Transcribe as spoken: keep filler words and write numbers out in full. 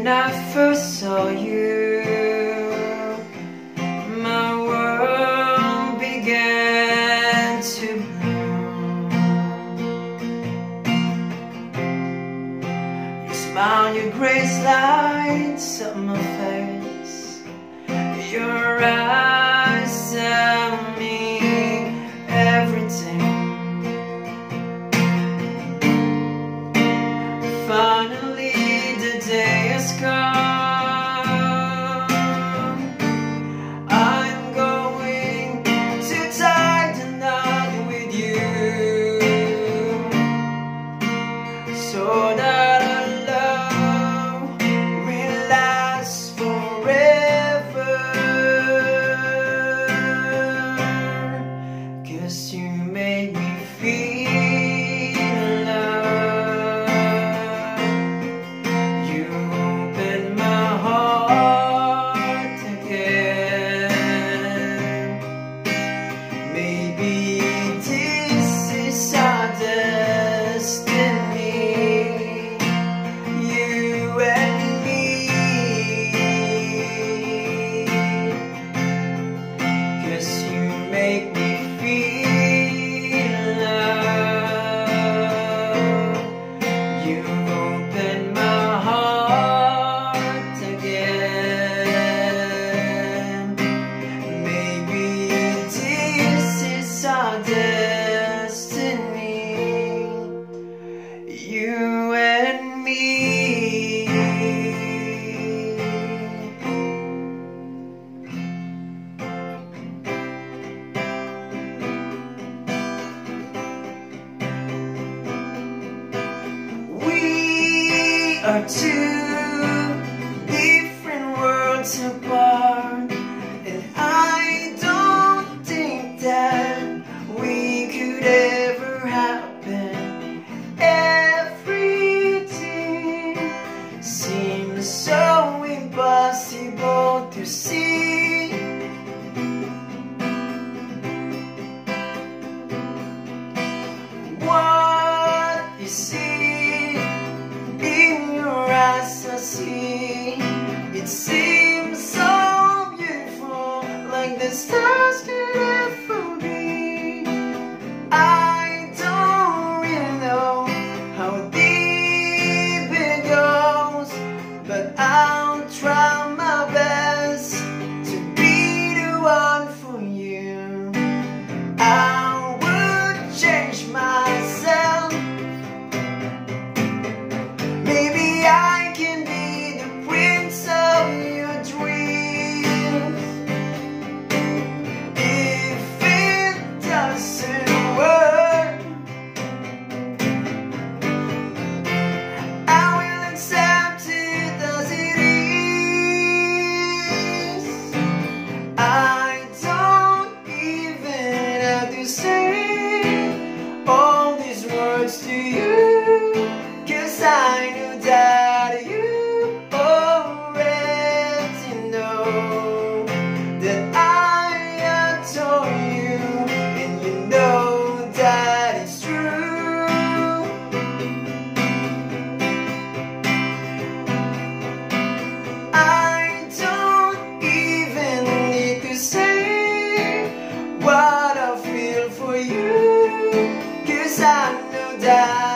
When I first saw you, my world began to bloom. Your smile, your grace lights up my face. Your eyes tell me everything. Finally the day has come. I'm going to tie the knot with you, so that our love will last forever. 'Cause you made me feel love. You opened my heart again. Maybe this is our destiny, you and me. 'Cause you make me feel love. You opened my heart again. Maybe this is our destiny, you and me. We are two different worlds apart, and I don't think that we could ever happen. Everything seems so impossible to see. What is it in your eyes I see? It seems so beautiful, like the stars could ever be. I don't really know how deep it goes, but I'll try my best to be the one for you. I would change myself. Maybe I can be the prince of your dreams. If it doesn't work, I will accept it as it is. I don't even have to say all these words to you, 'cause I know that you already know that I adore you, and you know that it's true. I don't even need to say what I feel for you, 'cause I know that